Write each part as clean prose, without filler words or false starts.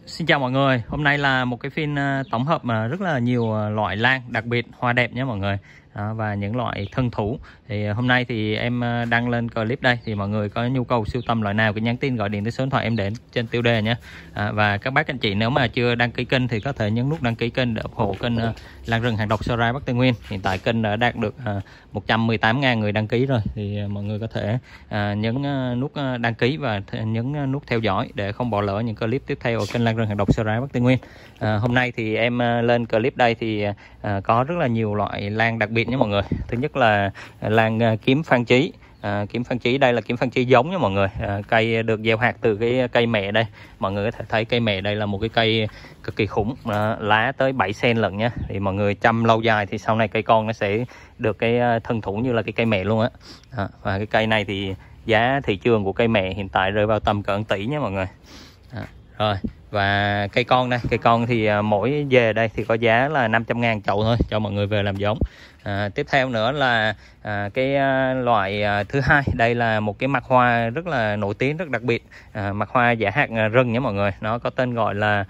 Xin chào mọi người, hôm nay là một cái phiên tổng hợp mà rất là nhiều loại lan đặc biệt hoa đẹp nhé mọi người. Và những loại thân thủ thì hôm nay thì em đăng lên clip đây, thì mọi người có nhu cầu sưu tầm loại nào cứ nhắn tin gọi điện tới số điện thoại em để trên tiêu đề nhé. Và các bác anh chị nếu mà chưa đăng ký kênh thì có thể nhấn nút đăng ký kênh để ủng hộ kênh Lan Rừng Hàng Độc Sarai Bắc Tây Nguyên. Hiện tại kênh đã đạt được 118.000 người đăng ký rồi, thì mọi người có thể nhấn nút đăng ký và nhấn nút theo dõi để không bỏ lỡ những clip tiếp theo ở kênh Lan Rừng Hàng Độc Sarai Bắc Tây Nguyên. Hôm nay thì em lên clip đây thì có rất là nhiều loại lan đặc biệt nhé mọi người. Thứ nhất là lan kiếm Phan Chí. Kiếm Phan Chí đây là kiếm Phan Chí giống nha mọi người. Cây được gieo hạt từ cái cây mẹ đây. Mọi người có thể thấy cây mẹ đây là một cái cây cực kỳ khủng, lá tới 7 cm lận nha. Thì mọi người chăm lâu dài thì sau này cây con nó sẽ được cái thân thủ như là cái cây mẹ luôn á. Và cái cây này thì giá thị trường của cây mẹ hiện tại rơi vào tầm cỡ 1 tỷ nhé mọi người. Rồi, và cây con đây, cây con thì mỗi về đây thì có giá là 500.000 chậu thôi cho mọi người về làm giống. Tiếp theo nữa là cái loại thứ hai, đây là một cái mặt hoa rất là nổi tiếng, rất đặc biệt, mặt hoa giả hạt rừng nhé mọi người. Nó có tên gọi là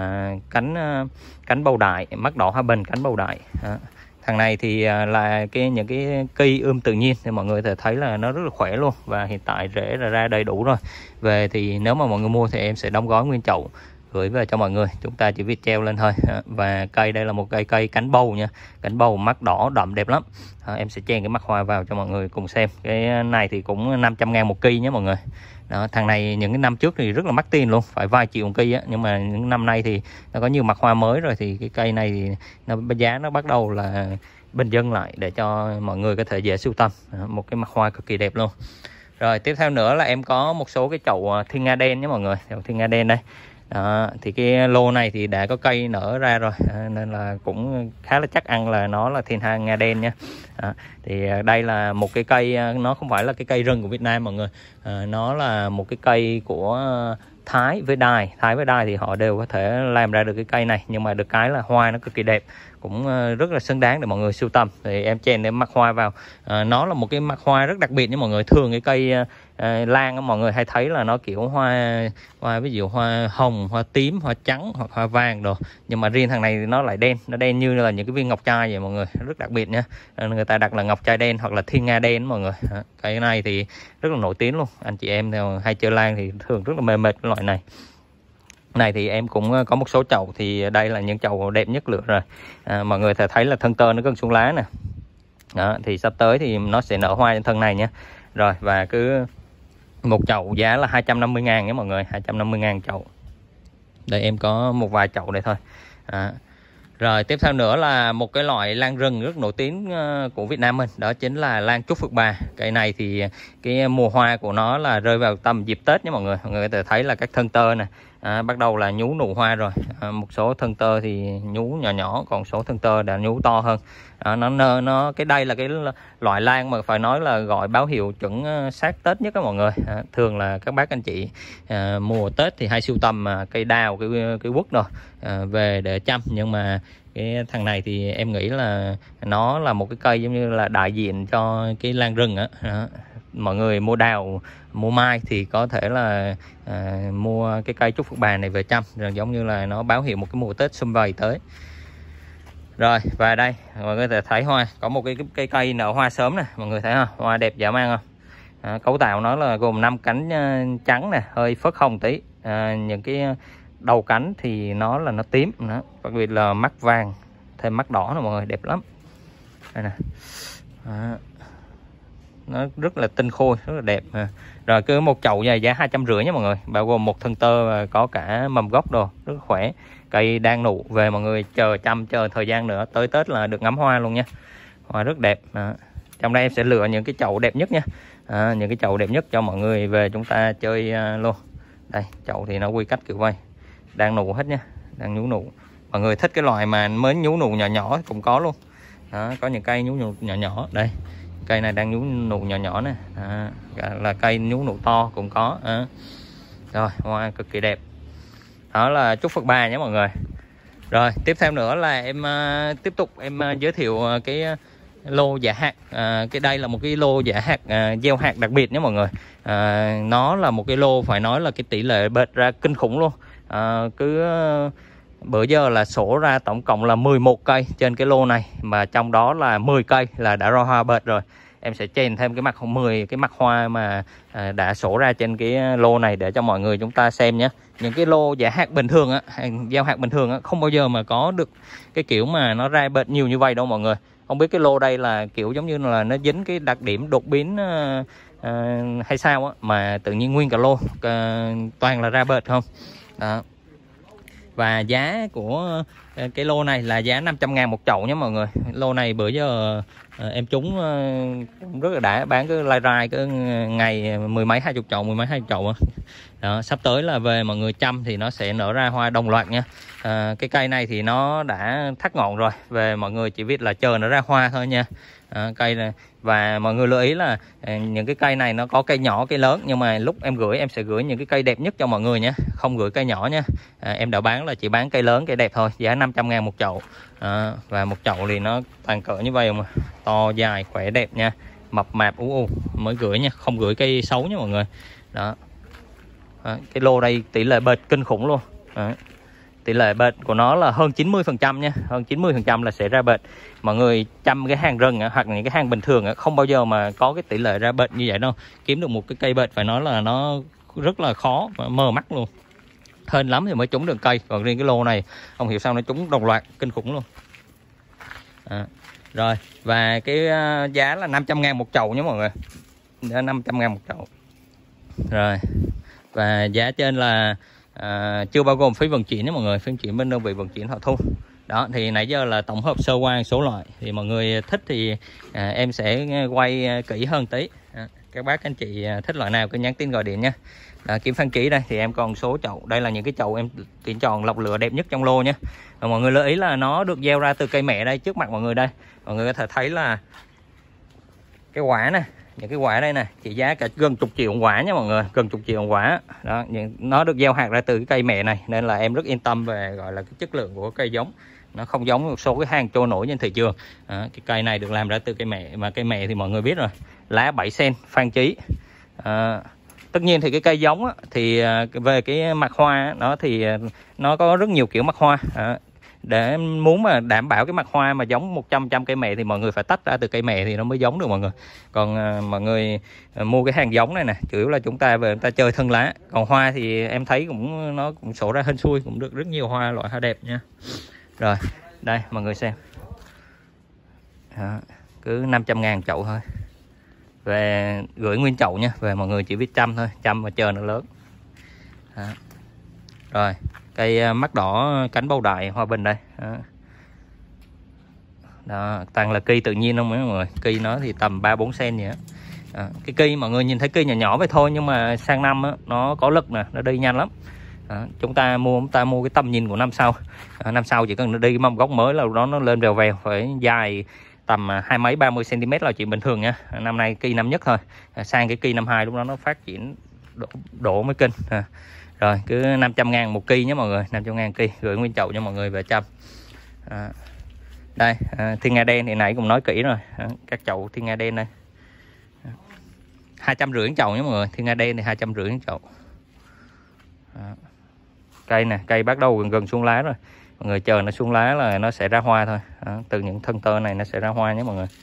cánh bầu đại, mắt đỏ hoa bình cánh bầu đại. Thằng này thì là những cái cây tự nhiên thì mọi người thể thấy là nó rất là khỏe luôn, và hiện tại rễ ra đầy đủ rồi. Về thì nếu mà mọi người mua thì em sẽ đóng gói nguyên chậu gửi về cho mọi người, chúng ta chỉ việc treo lên thôi. Và cây đây là một cây cánh bầu nha, cánh bầu mắt đỏ đậm đẹp lắm. Em sẽ chen cái mắt hoa vào cho mọi người cùng xem. Cái này thì cũng 500.000 một cây nhé mọi người. Đó, thằng này những cái năm trước thì rất là mắc tiền luôn, phải vài triệu một cây á, nhưng mà những năm nay thì nó có nhiều mặt hoa mới rồi thì cái cây này thì giá nó bắt đầu là bình dân lại để cho mọi người có thể dễ sưu tầm. Một cái mặt hoa cực kỳ đẹp luôn. Rồi tiếp theo nữa là em có một số cái chậu thiên nga đen nhé mọi người, chậu thiên nga đen đây. Đó, thì cái lô này thì đã có cây nở ra rồi, nên là cũng khá là chắc ăn là nó là thiên nga đen nha. Thì đây là một cái cây, nó không phải là cái cây rừng của Việt Nam mọi người, nó là một cái cây của Thái với Đài thì họ đều có thể làm ra được cái cây này, nhưng mà được cái là hoa nó cực kỳ đẹp, cũng rất là xứng đáng để mọi người sưu tầm. Thì em chèn để mặt hoa vào. Nó là một cái mặt hoa rất đặc biệt nha mọi người. Thường cái cây lan mọi người hay thấy là nó kiểu hoa ví dụ hoa hồng, hoa tím, hoa trắng hoặc hoa vàng đồ, nhưng mà riêng thằng này thì nó lại đen, nó đen như là những cái viên ngọc trai vậy mọi người, rất đặc biệt nha. Người ta đặt là ngọc trai đen hoặc là thiên nga đen mọi người. Cái này thì rất là nổi tiếng luôn, anh chị em hay chơi lan thì thường rất là mê mệt cái loại này. Này thì em cũng có một số chậu, thì đây là những chậu đẹp nhất lượt rồi. Mọi người thể thấy là thân tơ nó gần xuống lá nè. Đó, thì sắp tới thì nó sẽ nở hoa trên thân này nhé. Rồi, và cứ một chậu giá là 250.000 nhé mọi người, 250.000 chậu. Đây em có một vài chậu đây thôi. Rồi tiếp theo nữa là một cái loại lan rừng rất nổi tiếng của Việt Nam mình, đó chính là lan trúc Phật Bà. Cái này thì cái mùa hoa của nó là rơi vào tầm dịp Tết nhé mọi người. Mọi người có thể thấy là các thân tơ này bắt đầu là nhú nụ hoa rồi. Một số thân tơ thì nhú nhỏ nhỏ, còn số thân tơ đã nhú to hơn. Cái đây là cái loại lan mà phải nói là gọi báo hiệu chuẩn sát Tết nhất đó mọi người. Thường là các bác anh chị mùa Tết thì hay sưu tầm cây đào, cây quất rồi về để chăm, nhưng mà cái thằng này thì em nghĩ là nó là một cái cây giống như là đại diện cho cái lan rừng á. Mọi người mua đào, mua mai thì có thể là mua cái cây trúc Phật Bà này về chăm, rồi giống như là nó báo hiệu một cái mùa Tết sum vầy tới. Rồi, và đây mọi người có thể thấy hoa, có một cái cây nở hoa sớm nè, mọi người thấy không? Hoa đẹp dã man không? Cấu tạo nó là gồm 5 cánh trắng nè, hơi phớt hồng tí. Những cái đầu cánh thì nó tím, đặc biệt là mắt vàng thêm mắt đỏ nè mọi người, đẹp lắm. Đây nè. Nó rất là tinh khôi, rất là đẹp. Rồi cứ một chậu này giá 250 nha mọi người, bao gồm một thân tơ và có cả mầm gốc đồ, rất là khỏe. Cây đang nụ, về mọi người chờ thời gian nữa tới Tết là được ngắm hoa luôn nha. Hoa rất đẹp. Trong đây em sẽ lựa những cái chậu đẹp nhất nha. Những cái chậu đẹp nhất cho mọi người về chúng ta chơi luôn. Đây, chậu thì nó quy cách kiểu vây, đang nụ hết nha, đang nhú nụ. Mọi người thích cái loại mà mới nhú nụ nhỏ nhỏ cũng có luôn. Có những cây nhú nụ nhỏ nhỏ đây. Cây này đang nhú nụ nhỏ nhỏ nè, là cây nhú nụ to cũng có. Rồi, hoa cực kỳ đẹp. Đó là trúc Phật Bà nhé mọi người. Rồi tiếp theo nữa là em tiếp tục giới thiệu cái lô giả hạt. Cái đây là một cái lô giả hạt gieo hạt đặc biệt nhé mọi người. Nó là một cái lô phải nói là cái tỷ lệ bệt ra kinh khủng luôn. Bữa giờ là sổ ra tổng cộng là 11 cây trên cái lô này, mà trong đó là 10 cây là đã ra hoa bệt rồi. Em sẽ chèn thêm cái mặt 10 cái mặt hoa mà đã sổ ra trên cái lô này để cho mọi người chúng ta xem nhé. Những cái lô giả hạt bình thường á, hàng gieo hạt bình thường á, không bao giờ mà có được cái kiểu mà nó ra bệt nhiều như vậy đâu mọi người. Không biết cái lô đây là kiểu giống như là nó dính cái đặc điểm đột biến hay sao á, mà tự nhiên nguyên cả lô toàn là ra bệt không đó. Và giá của cái lô này là giá 500.000 một chậu nhé mọi người. Lô này bữa giờ em trúng cũng rất là đã, bán cứ lai rai cứ ngày mười mấy 20 chậu đó. Sắp tới là về mọi người chăm thì nó sẽ nở ra hoa đồng loạt nha. Cái cây này thì nó đã thắt ngọn rồi, về mọi người chỉ biết là chờ nó ra hoa thôi nha. Cây này, và mọi người lưu ý là những cái cây này nó có cây nhỏ cây lớn, nhưng mà lúc em gửi em sẽ gửi những cái cây đẹp nhất cho mọi người nhé, không gửi cây nhỏ nha. Em đã bán là chỉ bán cây lớn cây đẹp thôi, giá 500.000 một chậu. Và một chậu thì nó toàn cỡ như vậy mà, to dài khỏe đẹp nha, mập mạp ú mới gửi nha, không gửi cây xấu nha mọi người đó. Cái lô đây tỷ lệ bệt kinh khủng luôn. Tỷ lệ bệt của nó là hơn 90% nha, hơn 90% là sẽ ra bệt. Mọi người chăm cái hang rừng hoặc những cái hang bình thường không bao giờ mà có cái tỷ lệ ra bệt như vậy đâu. Kiếm được một cái cây bệt phải nói là nó rất là khó, mờ mắt luôn, hên lắm thì mới trúng được cây. Còn riêng cái lô này không hiểu sao nó trúng đồng loạt kinh khủng luôn. Rồi, và cái giá là 500.000 một chậu nhé mọi người, giá 500.000 một chậu. Rồi, và giá trên là chưa bao gồm phí vận chuyển nhé mọi người, phí vận chuyển bên đơn vị vận chuyển họ thu. Đó thì nãy giờ là tổng hợp sơ qua số loại, thì mọi người thích thì em sẽ quay kỹ hơn tí. Các bác anh chị thích loại nào cứ nhắn tin gọi điện nha. Kiểm Phan Ký đây thì em còn số chậu, đây là những cái chậu em tuyển chọn lọc lựa đẹp nhất trong lô nhé. Và mọi người lưu ý là nó được gieo ra từ cây mẹ đây, trước mặt mọi người đây. Mọi người có thể thấy là cái quả này, những cái quả đây nè, trị giá cả gần chục triệu quả nha mọi người, gần chục triệu quả đó. Nó được gieo hạt ra từ cái cây mẹ này nên là em rất yên tâm về gọi là cái chất lượng của cây giống. Nó không giống một số cái hàng trôi nổi trên thị trường. Cái cây này được làm ra từ cây mẹ, mà cây mẹ thì mọi người biết rồi, lá 7 cm, Phan Chí. Tất nhiên thì cái cây giống thì về cái mặt hoa nó thì nó có rất nhiều kiểu mặt hoa. Để muốn mà đảm bảo cái mặt hoa mà giống 100% cây mẹ thì mọi người phải tách ra từ cây mẹ thì nó mới giống được mọi người. Còn mọi người mua cái hàng giống này nè, chủ yếu là chúng ta về chúng ta chơi thân lá. Còn hoa thì em thấy nó cũng sổ ra hên xui, cũng được rất nhiều hoa, loại hoa đẹp nha. Rồi, đây mọi người xem. Đó, cứ 500.000 chậu thôi. Về gửi nguyên chậu nha, về mọi người chỉ biết chăm thôi, chăm và chờ nó lớn. Đó. Rồi, cây mắt đỏ cánh bầu đại hoa bình đây. Đó, toàn là cây tự nhiên không mọi người. Cây nó thì tầm 3-4 cm vậy đó. Cái cây mọi người nhìn thấy cây nhỏ nhỏ vậy thôi, nhưng mà sang năm nó có lực nè, nó đi nhanh lắm. Chúng ta mua cái tầm nhìn của năm sau. Năm sau chỉ cần nó đi mâm gốc mới là đó nó lên vèo vèo, phải dài tầm 20 mấy 30 cm là chuyện bình thường nha. Năm nay cây năm nhất thôi, sang cái cây năm 2 lúc đó nó phát triển độ mới kinh. Rồi cứ 500.000 một cây nhé mọi người, 500.000 cây, gửi nguyên chậu cho mọi người về chăm. Đây thiên nga đen thì nãy cũng nói kỹ rồi. Các chậu thiên nga đen đây 250 chậu nhé mọi người, thiên nga đen thì 250 chậu. Cây nè, cây bắt đầu gần xuống lá rồi, mọi người chờ nó xuống lá là nó sẽ ra hoa thôi. Từ những thân tơ này nó sẽ ra hoa nhé mọi người.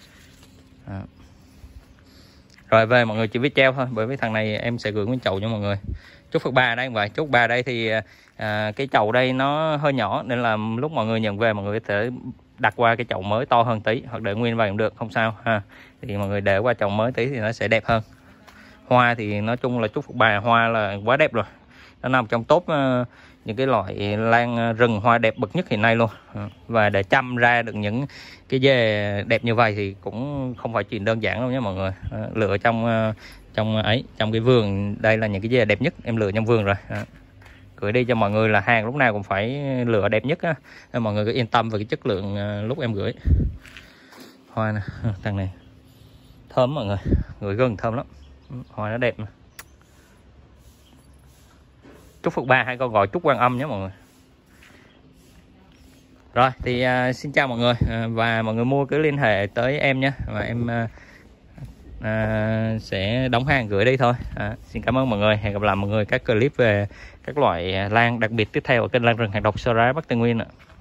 Rồi về mọi người chỉ biết treo thôi, bởi vì thằng này em sẽ gửi nguyên chậu cho mọi người. Chúc Phật Ba đây vậy, chúc Ba đây thì cái chậu đây nó hơi nhỏ nên là lúc mọi người nhận về mọi người có thể đặt qua cái chậu mới to hơn tí, hoặc để nguyên vậy cũng được, không sao ha. Thì mọi người để qua chậu mới tí thì nó sẽ đẹp hơn. Hoa thì nói chung là Chúc Phật Ba hoa là quá đẹp rồi, nó nằm trong top những cái loại lan rừng hoa đẹp bậc nhất hiện nay luôn. Và để chăm ra được những cái dề đẹp như vậy thì cũng không phải chuyện đơn giản đâu nhé mọi người. Lựa trong cái vườn đây là những cái dề đẹp nhất em lựa trong vườn rồi. Gửi đi cho mọi người là hàng lúc nào cũng phải lựa đẹp nhất á. Mọi người cứ yên tâm về cái chất lượng lúc em gửi. Hoa nè, thằng này thơm mọi người, gửi gừng thơm lắm, hoa nó đẹp. Chúc Phật Ba hay còn gọi Chúc Quan Âm nhé mọi người. Rồi thì xin chào mọi người, và mọi người mua cứ liên hệ tới em nhé, và em sẽ đóng hàng gửi đi thôi. Xin cảm ơn mọi người, hẹn gặp lại mọi người các clip về các loại lan đặc biệt tiếp theo ở kênh Lan Rừng Hàng Độc Sơ Bắc Tây Nguyên ạ.